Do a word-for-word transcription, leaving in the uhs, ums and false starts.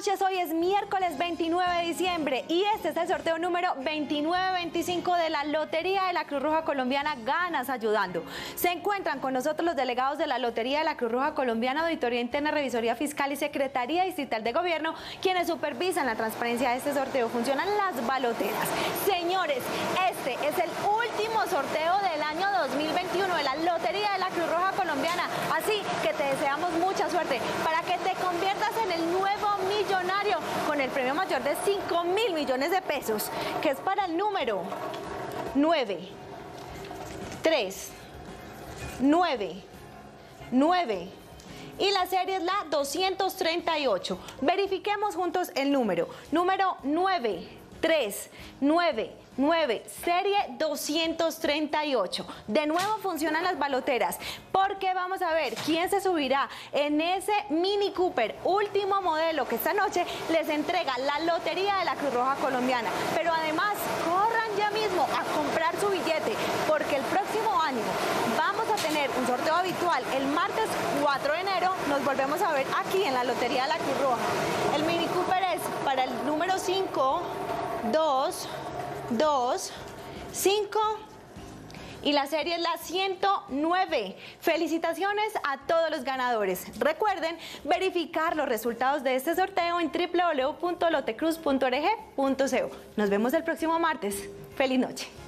noches, hoy es miércoles veintinueve de diciembre y este es el sorteo número veintinueve veinticinco de la Lotería de la Cruz Roja Colombiana Ganas Ayudando. Se encuentran con nosotros los delegados de la Lotería de la Cruz Roja Colombiana, Auditoría Interna, Revisoría Fiscal y Secretaría Distrital de Gobierno, quienes supervisan la transparencia de este sorteo. Funcionan las baloteras. Señores, este es el último sorteo del año dos mil veintiuno de la Lotería de la Cruz Roja Colombiana, así que te deseamos mucha suerte para que te conviertas en el nuevo millonario con el premio mayor de cinco mil millones de pesos, que es para el número nueve, tres, nueve, nueve. Y la serie es la doscientos treinta y ocho. Verifiquemos juntos el número. Número nueve, tres, nueve, nueve, serie doscientos treinta y ocho. De nuevo funcionan las baloteras, porque vamos a ver quién se subirá en ese Mini Cooper último modelo que esta noche les entrega la Lotería de la Cruz Roja Colombiana. Pero además, corran ya mismo a comprar su billete, porque el próximo año vamos a tener un sorteo habitual. El martes cuatro de enero nos volvemos a ver aquí en la Lotería de la Cruz Roja. El Mini Cooper es para el número cinco, dos, dos, cinco y la serie es la ciento nueve. Felicitaciones a todos los ganadores. Recuerden verificar los resultados de este sorteo en w w w punto lotecruz punto org punto co. Nos vemos el próximo martes. Feliz noche.